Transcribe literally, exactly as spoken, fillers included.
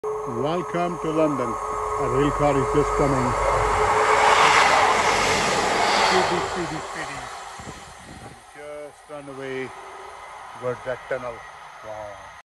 Welcome to London. A rail car is just coming. Speedy, speedy, speedy. Just run away towards that tunnel. Wow.